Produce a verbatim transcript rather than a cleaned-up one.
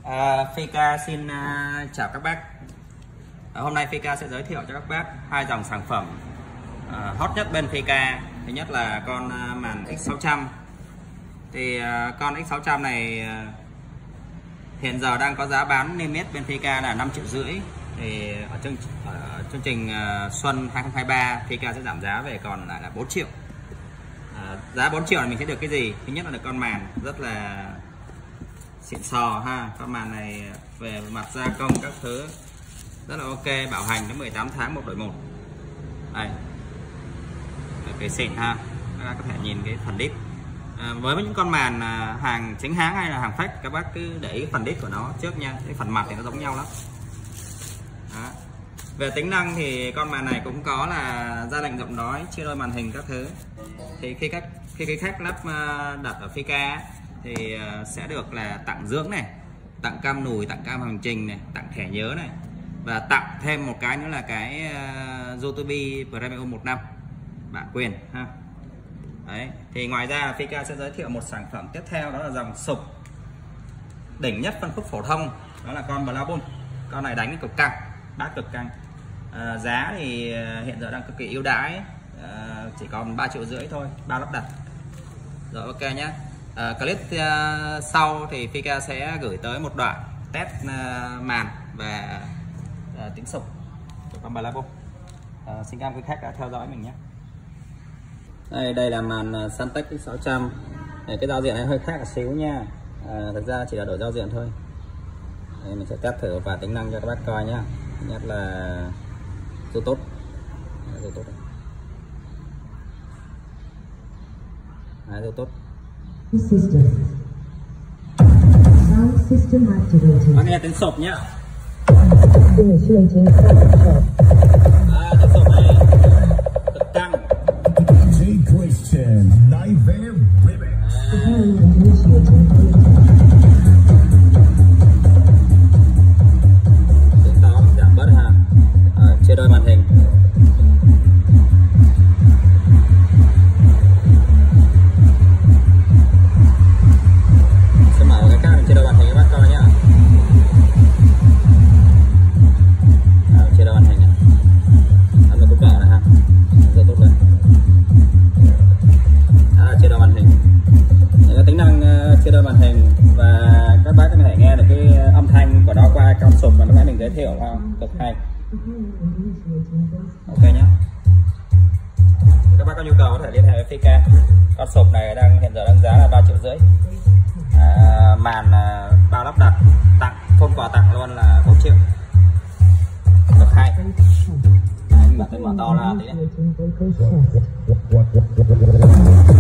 À, Fika xin uh, chào các bác. À, hôm nay Fika sẽ giới thiệu cho các bác hai dòng sản phẩm uh, hot nhất bên Fika. Thứ nhất là con uh, màn X sáu trăm. Thì uh, con X sáu trăm này uh, hiện giờ đang có giá bán niêm yết bên Fika là năm triệu rưỡi. Thì ở chương, ở chương trình uh, Xuân hai không hai ba Fika sẽ giảm giá về còn lại là bốn triệu. Uh, giá bốn triệu này mình sẽ được cái gì? Thứ nhất là được con màn rất là xịn sò ha. Con màn này về mặt gia công các thứ rất là ok, bảo hành đến mười tám tháng một đổi một. Đây, cái xịn ha. Các bác có thể nhìn cái phần đít. À, với những con màn hàng chính hãng hay là hàng fake, các bác cứ để ý phần đít của nó trước nha. Cái phần mặt thì nó giống nhau lắm. Đó. Về tính năng thì con màn này cũng có là ra lệnh giọng nói, chia đôi màn hình các thứ. Thì khi các khi cái khách lắp đặt ở Fika thì sẽ được là tặng dưỡng này, tặng cam nùi, tặng cam hành trình này, tặng thẻ nhớ này, và tặng thêm một cái nữa là cái uh, YouTube Premium một năm bản quyền ha. Đấy, thì ngoài ra Fika sẽ giới thiệu một sản phẩm tiếp theo, đó là dòng sục đỉnh nhất phân khúc phổ thông, đó là con Blackbull. Con này đánh cực căng, bát cực căng. À, giá thì hiện giờ đang cực kỳ ưu đãi, à, chỉ còn ba triệu rưỡi thôi, bao lắp đặt. Rồi ok nhé. À, clip uh, sau thì Fika sẽ gửi tới một đoạn test uh, màn và uh, tính sục của con Blackbull. Uh, xin cảm ơn quý khách đã theo dõi mình nhé. Đây, đây là màn uh, Suntech X sáu trăm. Cái giao diện này hơi khác một xíu nha. À, thực ra chỉ là đổi giao diện thôi. Đây, mình sẽ test thử và tính năng cho các bác coi nhé. Nhất là YouTube. YouTube. À, YouTube. System. Sound system activated. Nó nghe tiếng sộp nhá. Initiating sound check. À, tiếng sộp này cực căng. J Christian, Nightmare Remix. Initiating. Tiếng to giảm bớt ha. À, chia đôi màn hình. Chia đôi màn hình và các bác có thể nghe được cái âm thanh của nó qua con sục mà lúc nãy mình giới thiệu không? Cực hay. Ok nhé. Các bác có nhu cầu có thể liên hệ với Fika. Con sục này đang hiện giờ đang giá là ba triệu rưỡi. À, màn à, bao lắp đặt tặng, phone quà tặng luôn là bốn triệu. Cực hay. Đấy, mình mở to ra tí đấy.